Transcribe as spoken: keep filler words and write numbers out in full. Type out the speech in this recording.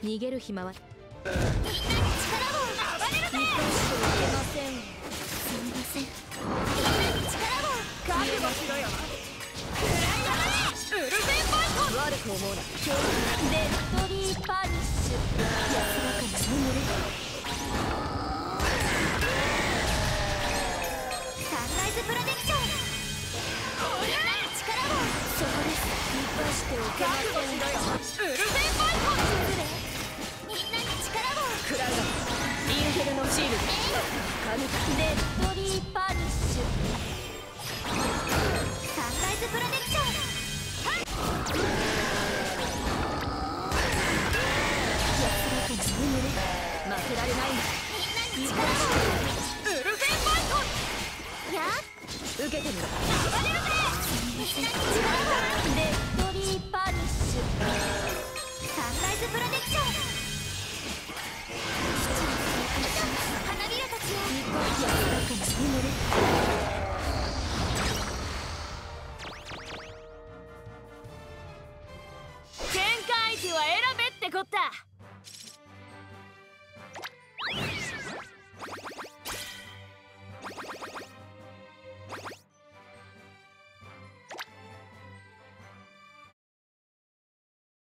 逃げる暇は。 みんなに力を暴れるぜ。 見通してはいけません。 すみません。みんなに力を覚悟しろよ。 ウルフェンファイト。 悪く思うな。今日デッドリーパニッシュ。安らかな眠れ。 サンライズプロテクション。みんなに力を。 そこです。見通しておけません。覚悟しろよ。 ウルフェンファイト。みんなに力を。 クラウドインフェルノシールド神デッドリーパニッシュ。 サンライズプロテクション。 安らかな眠れ。負けられないんだ。 みんなに力を。ウルフェンファイト。やっ受けてみろ。 暴れるぜ。みんなに力を。 デッドリーパニッシュ。 サンライズプロテクション。花びらたちよ。 安らかな眠れ。喧嘩相手は選べってこった。